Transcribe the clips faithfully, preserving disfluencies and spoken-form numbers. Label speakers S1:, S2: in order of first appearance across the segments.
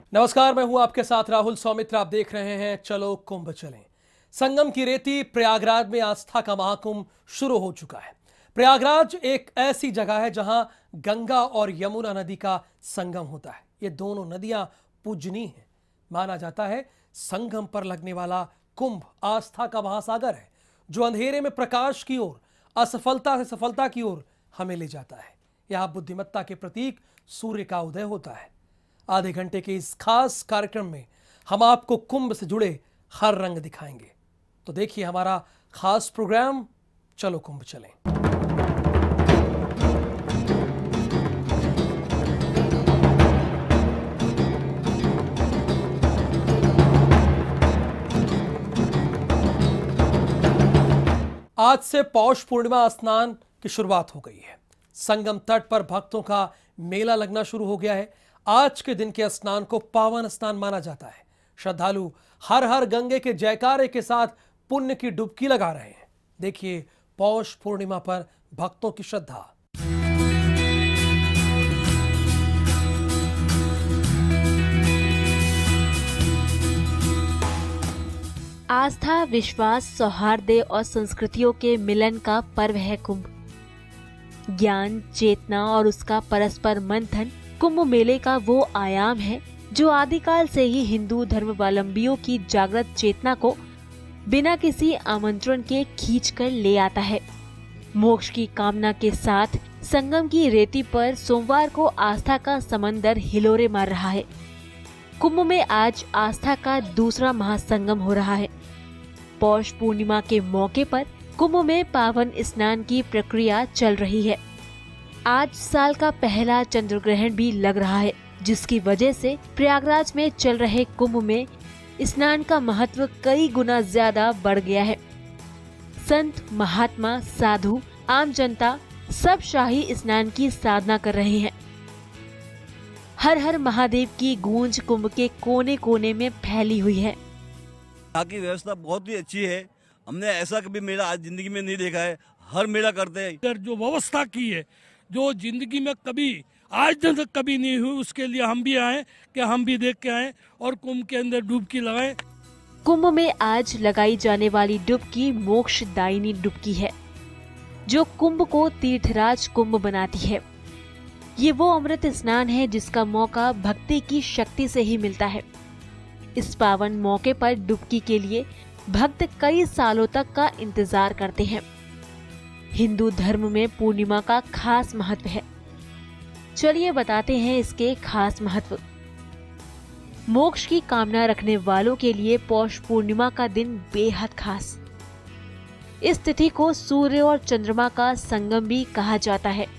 S1: नमस्कार, मैं हूं आपके साथ राहुल सौमित्र। आप देख रहे हैं चलो कुंभ चलें। संगम की रेती प्रयागराज में आस्था का महाकुंभ शुरू हो चुका है। प्रयागराज एक ऐसी जगह है जहां गंगा और यमुना नदी का संगम होता है। ये दोनों नदियां पूजनीय हैं। माना जाता है संगम पर लगने वाला कुंभ आस्था का महासागर है, जो अंधेरे में प्रकाश की ओर, असफलता से सफलता की ओर हमें ले जाता है। यहां बुद्धिमत्ता के प्रतीक सूर्य का उदय होता है। आधे घंटे के इस खास कार्यक्रम में हम आपको कुंभ से जुड़े हर रंग दिखाएंगे। तो देखिए हमारा खास प्रोग्राम चलो कुंभ चलें। आज से पौष पूर्णिमा स्नान की शुरुआत हो गई है। संगम तट पर भक्तों का मेला लगना शुरू हो गया है। आज के दिन के स्नान को पावन स्नान माना जाता है। श्रद्धालु हर हर गंगे के जयकारे के साथ पुण्य की डुबकी लगा रहे हैं। देखिए पौष पूर्णिमा पर भक्तों की श्रद्धा।
S2: आस्था, विश्वास, सौहार्द और संस्कृतियों के मिलन का पर्व है कुंभ। ज्ञान, चेतना और उसका परस्पर मंथन कुंभ मेले का वो आयाम है जो आदिकाल से ही हिंदू धर्मावलंबियों की जागृत चेतना को बिना किसी आमंत्रण के खींच कर ले आता है। मोक्ष की कामना के साथ संगम की रेती पर सोमवार को आस्था का समंदर हिलोरे मार रहा है। कुंभ में आज आस्था का दूसरा महासंगम हो रहा है। पौष पूर्णिमा के मौके पर कुंभ में पावन स्नान की प्रक्रिया चल रही है। आज साल का पहला चंद्र ग्रहण भी लग रहा है, जिसकी वजह से प्रयागराज में चल रहे कुंभ में स्नान का महत्व कई गुना ज्यादा बढ़ गया है। संत, महात्मा, साधु, आम जनता सब शाही स्नान की साधना कर रहे हैं। हर हर महादेव की गूंज कुंभ के कोने कोने में फैली हुई है।
S3: यहाँ की व्यवस्था बहुत ही अच्छी है। हमने ऐसा कभी मेला आज जिंदगी में नहीं देखा है। हर मेला करते हैं।
S4: इधर जो व्यवस्था की है, जो जिंदगी में कभी आज तक कभी नहीं हुई, उसके लिए हम भी आए कि हम भी देख के आए और कुंभ के अंदर डुबकी लगाएं।
S2: कुंभ में आज लगाई जाने वाली डुबकी मोक्षदायिनी डुबकी है, जो कुंभ को तीर्थराज कुंभ बनाती है। ये वो अमृत स्नान है जिसका मौका भक्ति की शक्ति से ही मिलता है। इस पावन मौके पर डुबकी के लिए भक्त कई सालों तक का इंतजार करते हैं। हिंदू धर्म में पूर्णिमा का खास महत्व है। चलिए बताते हैं इसके खास महत्व। मोक्ष की कामना रखने वालों के लिए पौष पूर्णिमा का दिन बेहद खास। इस तिथि को सूर्य और चंद्रमा का संगम भी कहा जाता है।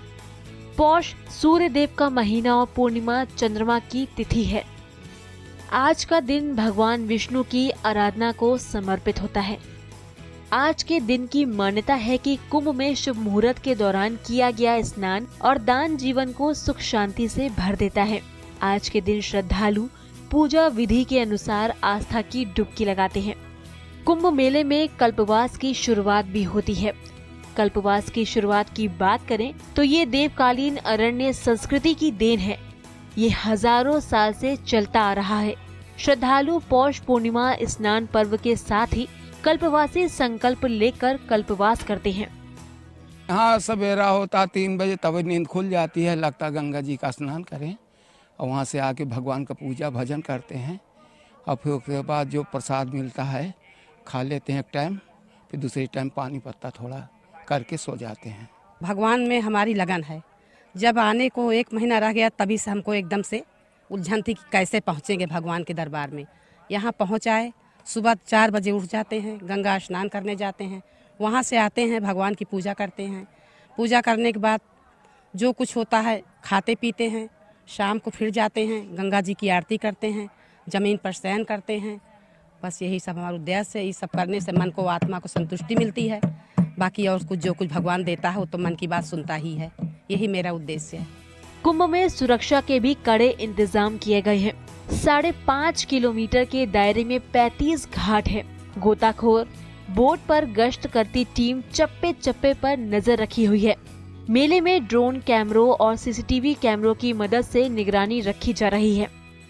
S2: पौष सूर्य देव का महीना और पूर्णिमा चंद्रमा की तिथि है। आज का दिन भगवान विष्णु की आराधना को समर्पित होता है। आज के दिन की मान्यता है कि कुंभ में शुभ मुहूर्त के दौरान किया गया स्नान और दान जीवन को सुख शांति से भर देता है। आज के दिन श्रद्धालु पूजा विधि के अनुसार आस्था की डुबकी लगाते हैं। कुंभ मेले में कल्पवास की शुरुआत भी होती है। कल्पवास की शुरुआत की बात करें तो ये देवकालीन अरण्य संस्कृति की देन है। ये हजारों साल से चलता आ रहा है। श्रद्धालु पौष पूर्णिमा स्नान पर्व के साथ ही कल्पवासी संकल्प लेकर कल्पवास करते हैं।
S5: यहाँ सवेरा होता तीन बजे तब नींद खुल जाती है, लगता गंगा जी का स्नान करें और वहाँ से आके भगवान का पूजा भजन करते हैं और फिर उसके बाद जो प्रसाद मिलता है खा लेते हैं एक टाइम, फिर दूसरे टाइम पानी पत्ता थोड़ा करके सो जाते हैं।
S6: भगवान में हमारी लगन है। जब आने को एक महीना रह गया तभी से हमको एकदम से उलझन थी कि कैसे पहुँचेंगे भगवान के दरबार में। यहाँ पहुँचाए, सुबह चार बजे उठ जाते हैं, गंगा स्नान करने जाते हैं, वहाँ से आते हैं, भगवान की पूजा करते हैं। पूजा करने के बाद जो कुछ होता है खाते पीते हैं। शाम को फिर जाते हैं, गंगा जी की आरती करते हैं, जमीन पर शयन करते हैं। बस यही सब हमारा उद्देश्य है। ये सब करने से मन को, आत्मा को संतुष्टि मिलती है। बाकी और कुछ जो कुछ भगवान देता है वो तो मन की बात सुनता ही है। यही मेरा उद्देश्य है।
S2: कुंभ में सुरक्षा के भी कड़े इंतजाम किए गए हैं। साढ़े पाँच किलोमीटर के दायरे में पैंतीस घाट है। गोताखोर बोट पर गश्त करती टीम चप्पे चप्पे पर नजर रखी हुई है। मेले में ड्रोन कैमरों और सीसीटीवी कैमरों की मदद से निगरानी रखी जा रही है।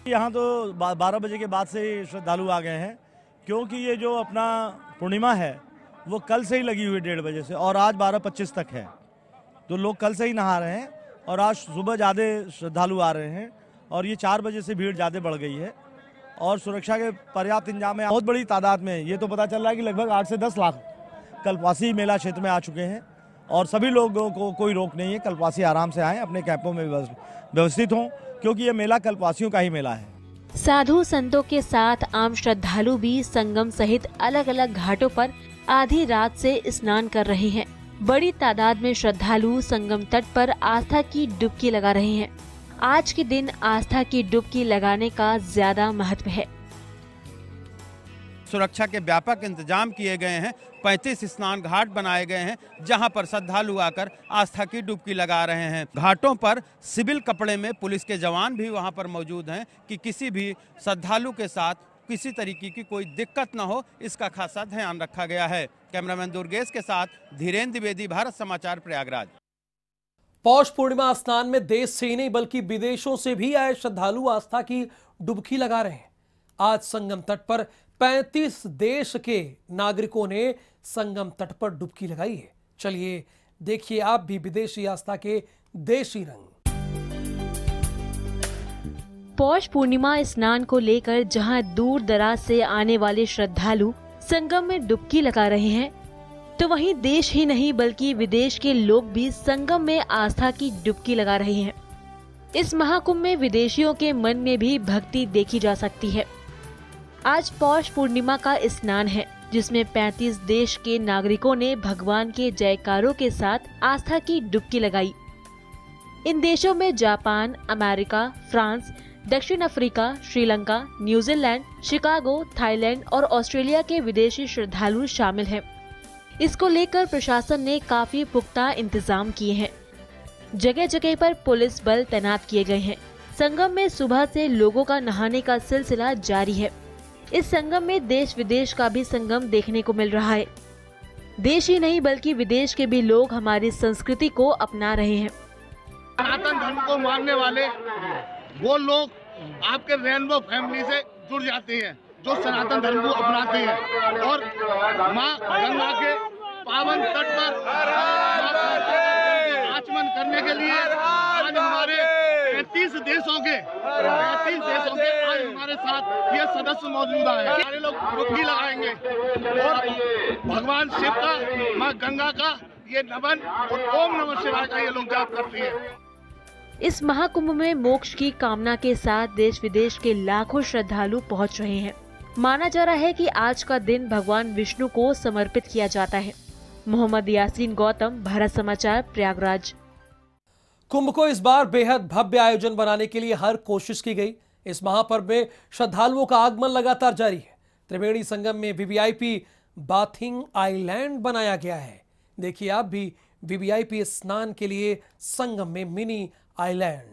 S7: यहाँ तो बारह बजे के बाद से श्रद्धालु आ गए हैं, क्योंकि ये जो अपना पूर्णिमा है वो कल से ही लगी हुई डेढ़ बजे से और आज बारह पच्चीस तक है, तो लोग कल से ही नहा रहे हैं और आज सुबह ज़्यादा श्रद्धालु आ रहे हैं और ये चार बजे से भीड़ ज़्यादा बढ़ गई है और सुरक्षा के पर्याप्त इंतजाम है बहुत बड़ी तादाद में। ये तो पता चल रहा है कि लगभग आठ से दस लाख कल्पवासी मेला क्षेत्र में आ चुके हैं और सभी लोगों को कोई रोक नहीं है। कल्पवासी आराम से आएँ, अपने कैंपों में व्यवस्थित हों, क्योंकि ये मेला कल्पवासियों का ही मेला है।
S2: साधु संतों के साथ आम श्रद्धालु भी संगम सहित अलग अलग घाटों पर आधी रात से स्नान कर रहे हैं। बड़ी तादाद में श्रद्धालु संगम तट पर आस्था की डुबकी लगा रहे हैं। आज के दिन आस्था की डुबकी लगाने का ज्यादा महत्व है।
S8: सुरक्षा के व्यापक इंतजाम किए गए हैं। पैंतीस स्नान घाट बनाए गए हैं जहां पर श्रद्धालु आकर आस्था की डुबकी लगा रहे हैं। घाटों पर सिविल कपड़े में पुलिस के जवान भी वहां पर मौजूद हैं कि किसी भी श्रद्धालु के साथ किसी तरीके की कोई दिक्कत न हो, इसका खासा ध्यान रखा गया है। कैमरामैन दुर्गेश के साथ धीरेन्द्र द्विवेदी, भारत समाचार, प्रयागराज।
S1: पौष पूर्णिमा स्नान में देश से ही नहीं बल्कि विदेशों से भी आए श्रद्धालु आस्था की डुबकी लगा रहे हैं। आज संगम तट पर पैंतीस देश के नागरिकों ने संगम तट पर डुबकी लगाई है। चलिए देखिए आप भी विदेशी आस्था के देशी रंग।
S2: पौष पूर्णिमा स्नान को लेकर जहां दूर दराज से आने वाले श्रद्धालु संगम में डुबकी लगा रहे हैं, तो वहीं देश ही नहीं बल्कि विदेश के लोग भी संगम में आस्था की डुबकी लगा रहे हैं। इस महाकुंभ में विदेशियों के मन में भी भक्ति देखी जा सकती है। आज पौष पूर्णिमा का स्नान है, जिसमें पैंतीस देश के नागरिकों ने भगवान के जयकारों के साथ आस्था की डुबकी लगाई। इन देशों में जापान, अमेरिका, फ्रांस, दक्षिण Africa, Sri Lanka, New Zealand, Chicago, Thailand और ऑस्ट्रेलिया के विदेशी श्रद्धालु शामिल हैं। इसको लेकर प्रशासन ने काफी पुख्ता इंतजाम किए हैं। जगह जगह पर पुलिस बल तैनात किए गए हैं। संगम में सुबह से लोगों का नहाने का सिलसिला जारी है। इस संगम में देश विदेश का भी संगम देखने को मिल रहा है। देश ही नहीं बल्कि विदेश के भी लोग हमारी संस्कृति को अपना रहे हैं।
S9: सनातन धर्म को मानने वाले वो लोग आपके रेनबो फैमिली से जुड़ जाते हैं, जो सनातन धर्म को अपनाते हैं और माँ गंगा के पावन तट पर आचमन करने के लिए आज हमारे पैंतीस देशों के पैंतीस देशों के आज हमारे साथ ये सदस्य मौजूद हैं। सारे लोग डुबकी लगाएंगे और भगवान शिव का, माँ गंगा का ये नमन और ओम नमः शिवाय का ये लोग जाप करते हैं।
S2: इस महाकुंभ में मोक्ष की कामना के साथ देश विदेश के लाखों श्रद्धालु पहुंच रहे हैं। माना जा रहा है कि आज का दिन भगवान विष्णु को समर्पित किया जाता है। मोहम्मद यासीन गौतम, भारत समाचार, प्रयागराज।
S1: कुंभ को इस बार बेहद भव्य आयोजन बनाने के लिए हर कोशिश की गई। इस महापर्व में श्रद्धालुओं का आगमन लगातार जारी है। त्रिवेणी संगम में वीवीआईपी बाथिंग आइलैंड बनाया गया है। देखिए आप भी वीवीआईपी स्नान के लिए संगम में मिनी आइलैंड।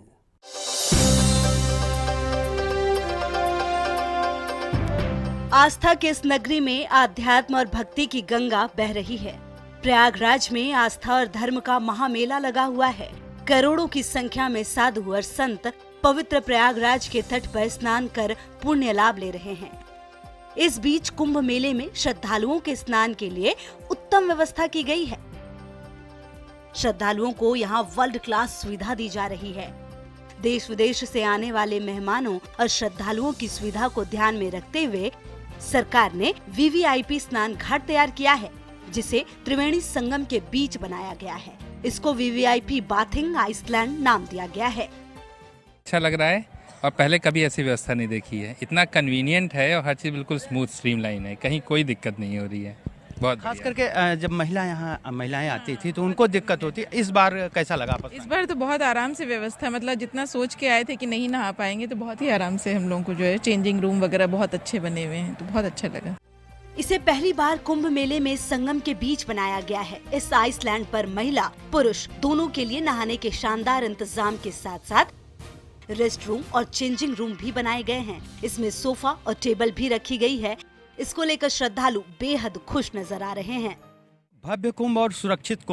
S10: आस्था के इस नगरी में आध्यात्म और भक्ति की गंगा बह रही है। प्रयागराज में आस्था और धर्म का महामेला लगा हुआ है। करोड़ों की संख्या में साधु और संत पवित्र प्रयागराज के तट पर स्नान कर पुण्य लाभ ले रहे हैं। इस बीच कुंभ मेले में श्रद्धालुओं के स्नान के लिए उत्तम व्यवस्था की गई है। श्रद्धालुओं को यहाँ वर्ल्ड क्लास सुविधा दी जा रही है। देश विदेश से आने वाले मेहमानों और श्रद्धालुओं की सुविधा को ध्यान में रखते हुए सरकार ने वीवीआईपी स्नान घाट तैयार किया है, जिसे त्रिवेणी संगम के बीच बनाया गया है। इसको वीवीआईपी बाथिंग आइसलैंड नाम दिया गया है।
S11: अच्छा लग रहा है और पहले कभी ऐसी व्यवस्था नहीं देखी है। इतना कन्वीनियंट है और हर चीज़ बिल्कुल स्मूथ स्ट्रीमलाइन है, कहीं कोई दिक्कत नहीं हो रही है। बहुत
S8: खास करके जब महिला यहाँ महिलाएं आती थी तो उनको दिक्कत होती। इस बार कैसा लगा?
S12: इस बार तो बहुत आराम से व्यवस्था, मतलब जितना सोच के आए थे कि नहीं नहा पाएंगे तो बहुत ही आराम से हम लोगों को जो है चेंजिंग रूम वगैरह बहुत अच्छे बने हुए हैं, तो बहुत अच्छा लगा।
S10: इसे पहली बार कुंभ मेले में संगम के बीच बनाया गया है। इस आइसलैंड पर महिला पुरुष दोनों के लिए नहाने के शानदार इंतजाम के साथ साथ रेस्ट रूम और चेंजिंग रूम भी बनाए गए हैं। इसमें सोफा और टेबल भी रखी गई है। इसको लेकर श्रद्धालु बेहद खुश नजर आ रहे हैं।
S8: भव्य कुंभ और सुरक्षित कुंभ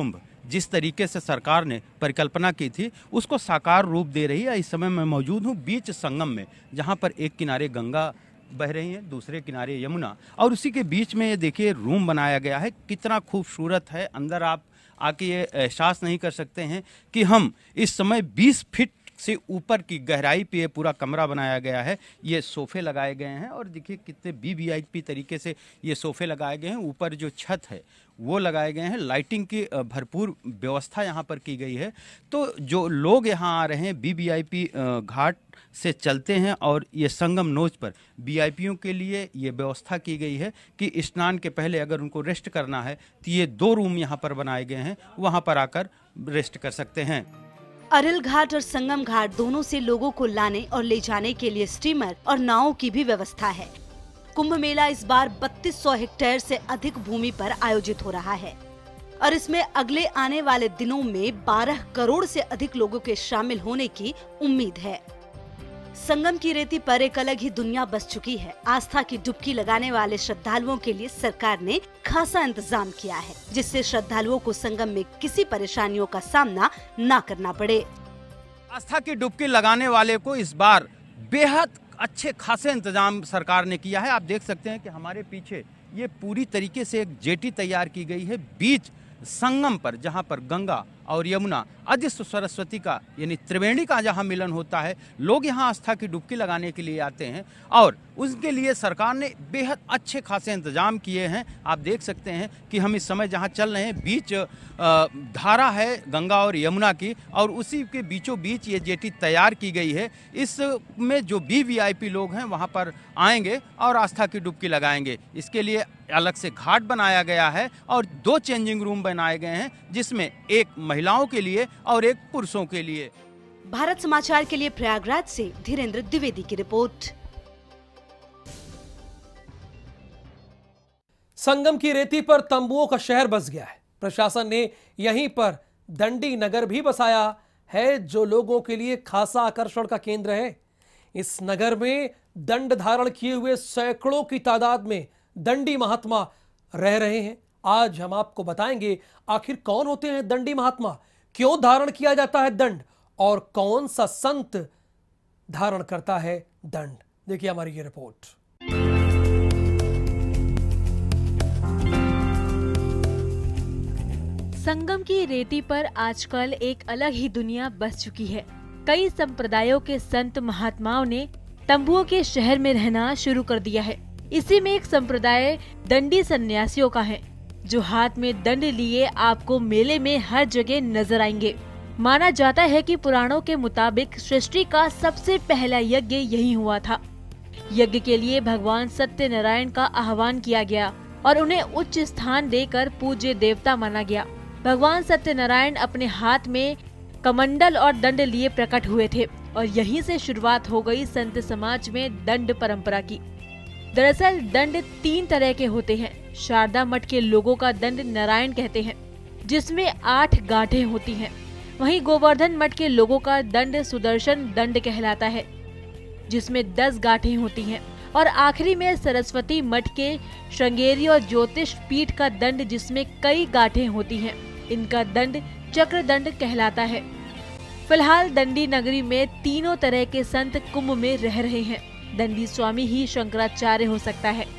S8: जिस तरीके से सरकार ने परिकल्पना की थी उसको साकार रूप दे रही है। इस समय मैं मौजूद हूँ बीच संगम में, जहाँ पर एक किनारे गंगा बह रही है, दूसरे किनारे यमुना, और उसी के बीच में ये देखिए रूम बनाया गया है। कितना खूबसूरत है। अंदर आप आके ये एहसास नहीं कर सकते हैं कि हम इस समय बीस फीट से ऊपर की गहराई पे ये पूरा कमरा बनाया गया है। ये सोफे लगाए गए हैं और देखिए कितने वी वी आई पी तरीके से ये सोफे लगाए गए हैं। ऊपर जो छत है वो लगाए गए हैं। लाइटिंग की भरपूर व्यवस्था यहाँ पर की गई है। तो जो लोग यहाँ आ रहे हैं वी वी आई पी घाट से चलते हैं और ये संगम नोच पर वी आई पी ओ के लिए ये व्यवस्था की गई है कि स्नान के पहले अगर उनको रेस्ट करना है तो ये दो रूम यहाँ पर बनाए गए हैं, वहाँ पर आकर रेस्ट कर सकते हैं।
S10: अरिल घाट और संगम घाट दोनों से लोगों को लाने और ले जाने के लिए स्टीमर और नावों की भी व्यवस्था है। कुंभ मेला इस बार बत्तीस सौ हेक्टेयर से अधिक भूमि पर आयोजित हो रहा है और इसमें अगले आने वाले दिनों में बारह करोड़ से अधिक लोगों के शामिल होने की उम्मीद है। संगम की रेती पर एक अलग ही दुनिया बस चुकी है। आस्था की डुबकी लगाने वाले श्रद्धालुओं के लिए सरकार ने खासा इंतजाम किया है, जिससे श्रद्धालुओं को संगम में किसी परेशानियों का सामना न करना पड़े।
S8: आस्था की डुबकी लगाने वाले को इस बार बेहद अच्छे खासे इंतजाम सरकार ने किया है। आप देख सकते हैं कि हमारे पीछे ये पूरी तरीके से एक जेटी तैयार की गई है बीच संगम पर, जहां पर गंगा और यमुना अदृश्य सरस्वती का यानी त्रिवेणी का जहां मिलन होता है। लोग यहां आस्था की डुबकी लगाने के लिए आते हैं और उसके लिए सरकार ने बेहद अच्छे खासे इंतजाम किए हैं। आप देख सकते हैं कि हम इस समय जहां चल रहे हैं बीच धारा है गंगा और यमुना की, और उसी के बीचों बीच ये जेटी तैयार की गई है। इसमें जो वी वी आई पी लोग हैं वहां पर आएंगे और आस्था की डुबकी लगाएंगे। इसके लिए अलग से घाट बनाया गया है और दो चेंजिंग रूम बनाए गए हैं, जिसमें एक महिलाओं के लिए और एक पुरुषों के लिए।
S10: भारत समाचार के लिए प्रयागराज से धीरेन्द्र द्विवेदी की रिपोर्ट।
S1: संगम की रेती पर तंबुओं का शहर बस गया है। प्रशासन ने यहीं पर दंडी नगर भी बसाया है, जो लोगों के लिए खासा आकर्षण का केंद्र है। इस नगर में दंड धारण किए हुए सैकड़ों की तादाद में दंडी महात्मा रह रहे हैं। आज हम आपको बताएंगे आखिर कौन होते हैं दंडी महात्मा, क्यों धारण किया जाता है दंड और कौन सा संत धारण करता है दंड। देखिए हमारी ये रिपोर्ट।
S2: संगम की रेती पर आजकल एक अलग ही दुनिया बस चुकी है। कई संप्रदायों के संत महात्माओं ने तंबुओं के शहर में रहना शुरू कर दिया है। इसी में एक संप्रदाय दंडी सन्यासियों का है, जो हाथ में दंड लिए आपको मेले में हर जगह नजर आएंगे। माना जाता है कि पुराणों के मुताबिक सृष्टि का सबसे पहला यज्ञ यही हुआ था। यज्ञ के लिए भगवान सत्यनारायण का आह्वान किया गया और उन्हें उच्च स्थान देकर पूज्य देवता माना गया। भगवान सत्यनारायण अपने हाथ में कमंडल और दंड लिए प्रकट हुए थे और यहीं से शुरुआत हो गई संत समाज में दंड परंपरा की। दरअसल दंड तीन तरह के होते हैं। शारदा मठ के लोगों का दंड नारायण कहते हैं, जिसमें आठ गांठें होती हैं। वहीं गोवर्धन मठ के लोगों का दंड सुदर्शन दंड कहलाता है, जिसमें दस गांठें होती हैं। और आखिरी में सरस्वती मठ के श्रृंगेरी और ज्योतिष पीठ का दंड, जिसमें कई गांठें होती हैं। इनका दंड चक्र दंड कहलाता है। फिलहाल दंडी नगरी में तीनों तरह के संत कुंभ में रह रहे हैं। दंडी स्वामी ही शंकराचार्य हो सकता है।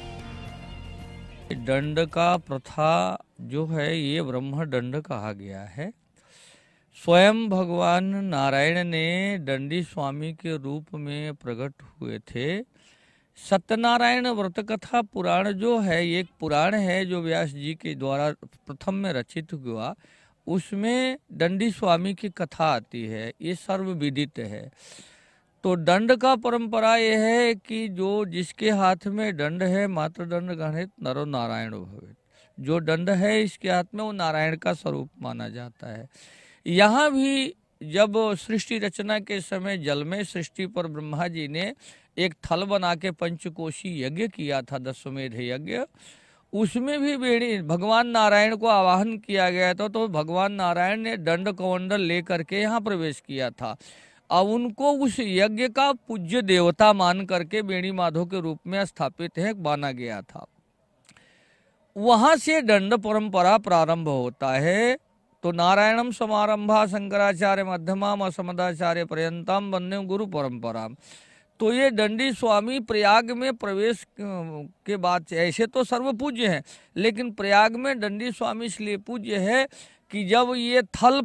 S13: दंड का प्रथा जो है ये ब्रह्म दंड कहा गया है। स्वयं भगवान नारायण ने दंडी स्वामी के रूप में प्रकट हुए थे। सत्यनारायण व्रत कथा पुराण जो है, ये एक पुराण है जो व्यास जी के द्वारा प्रथम में रचित हुआ। उसमें दंडी स्वामी की कथा आती है, ये सर्वविदित है। तो दंड का परंपरा यह है कि जो जिसके हाथ में दंड है, मात्र दंड गणित नरो नारायण भवेत्, जो दंड है इसके हाथ में वो नारायण का स्वरूप माना जाता है। यहाँ भी जब सृष्टि रचना के समय जल में सृष्टि पर ब्रह्मा जी ने एक थल बना के पंचकोशी यज्ञ किया था, दशमेध यज्ञ, उसमें भी बेड़ी भगवान नारायण को आवाहन किया गया था। तो भगवान नारायण ने दंड कमंडल लेकर के यहाँ प्रवेश किया था। अब उनको उस यज्ञ का पूज्य देवता मान करके बेणी माधव के रूप में स्थापित है माना गया था। वहां से दंड परंपरा प्रारंभ होता है। तो नारायणम समारंभा शंकराचार्य मध्यमाम असमदाचार्य पर्यंतम वंदे गुरु परंपराम। तो ये दंडी स्वामी प्रयाग में प्रवेश के बाद, ऐसे तो सर्वपूज्य हैं, लेकिन प्रयाग में दंडी स्वामी इसलिए पूज्य है कि जब ये थल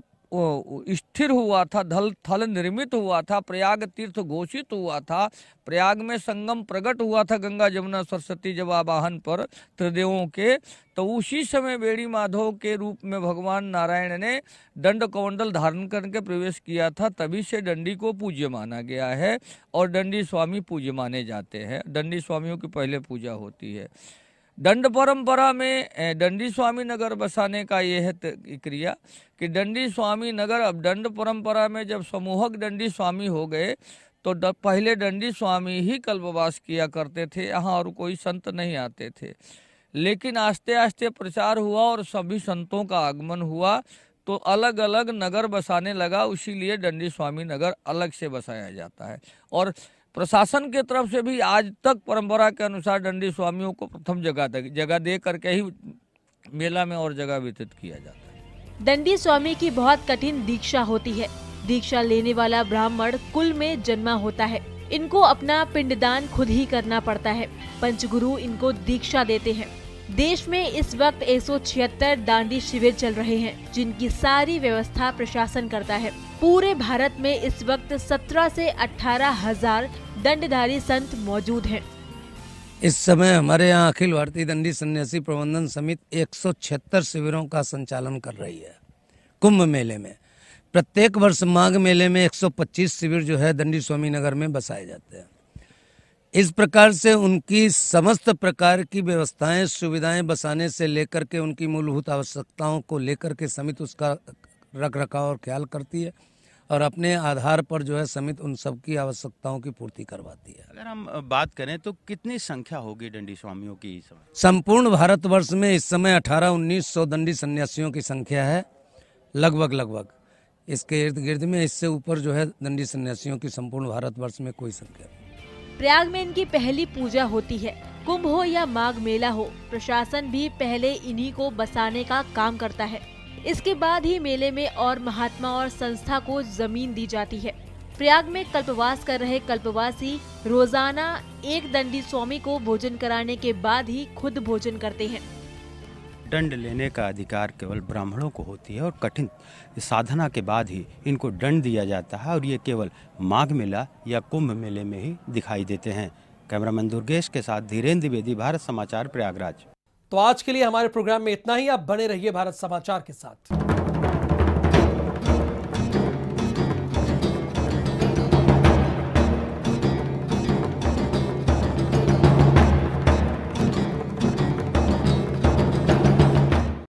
S13: स्थिर हुआ था, धल थल निर्मित हुआ था, प्रयाग तीर्थ घोषित हुआ था, प्रयाग में संगम प्रकट हुआ था गंगा जमुना सरस्वती जब आवाहन पर त्रिदेवों के, तो उसी समय बेड़ी माधव के रूप में भगवान नारायण ने दंड कमंडल धारण करके प्रवेश किया था। तभी से दंडी को पूज्य माना गया है और दंडी स्वामी पूज्य माने जाते हैं। दंडी स्वामियों की पहले पूजा होती है। दंड परंपरा में दंडी स्वामी नगर बसाने का यह है क्रिया कि दंडी स्वामी नगर, अब दंड परंपरा में जब समूहक दंडी स्वामी हो गए तो द, पहले दंडी स्वामी ही कल्पवास किया करते थे, यहाँ और कोई संत नहीं आते थे। लेकिन आस्ते आस्ते प्रचार हुआ और सभी संतों का आगमन हुआ तो अलग अलग नगर बसाने लगा, इसीलिए दंडी स्वामी नगर अलग से बसाया जाता है। और प्रशासन के तरफ से भी आज तक परंपरा के अनुसार दंडी स्वामियों को प्रथम जगह जगह दे करके ही मेला में और जगह वितरित किया जाता है।
S2: दंडी स्वामी की बहुत कठिन दीक्षा होती है। दीक्षा लेने वाला ब्राह्मण कुल में जन्मा होता है। इनको अपना पिंडदान खुद ही करना पड़ता है। पंचगुरु इनको दीक्षा देते हैं। देश में इस वक्त एक सौ छिहत्तर दांडी शिविर चल रहे हैं, जिनकी सारी व्यवस्था प्रशासन करता है। पूरे भारत में इस वक्त सत्रह से अठारह हजार दंडधारी संत मौजूद हैं।
S14: इस समय हमारे यहाँ अखिल भारतीय दंडी सन्यासी प्रबंधन समिति एक सौ छिहत्तर शिविरों का संचालन कर रही है। कुंभ मेले में प्रत्येक वर्ष माघ मेले में एक सौ पच्चीस शिविर जो है दंडी स्वामी नगर में बसाए जाते हैं। इस प्रकार से उनकी समस्त प्रकार की व्यवस्थाएं, सुविधाएं बसाने से लेकर के उनकी मूलभूत आवश्यकताओं को लेकर के समिति उसका रख रखाव और ख्याल करती है और अपने आधार पर जो है समिति उन सब की आवश्यकताओं की पूर्ति करवाती है।
S8: अगर हम बात करें तो कितनी संख्या होगी दंडी स्वामियों की इस समय?
S14: संपूर्ण भारतवर्ष में इस समय अठारह उन्नीस सौ दंडी सन्यासियों की संख्या है, लगभग लगभग। इसके इर्द गिर्द में इससे ऊपर जो है दंडी सन्यासियों की संपूर्ण भारतवर्ष में कोई संख्या नहीं।
S2: प्रयाग में इनकी पहली पूजा होती है। कुंभ हो या माघ मेला हो, प्रशासन भी पहले इन्हीं को बसाने का काम करता है। इसके बाद ही मेले में और महात्मा और संस्था को जमीन दी जाती है। प्रयाग में कल्पवास कर रहे कल्पवासी रोजाना एक दंडी स्वामी को भोजन कराने के बाद ही खुद भोजन करते हैं।
S8: दंड लेने का अधिकार केवल ब्राह्मणों को होती है और कठिन साधना के बाद ही इनको दंड दिया जाता है और ये केवल माघ मेला या कुंभ मेले में ही दिखाई देते हैं। कैमरामैन दुर्गेश के साथ धीरेन्द्र द्विवेदी, भारत समाचार, प्रयागराज।
S1: तो आज के लिए हमारे प्रोग्राम में इतना ही। आप बने रहिए भारत समाचार के साथ।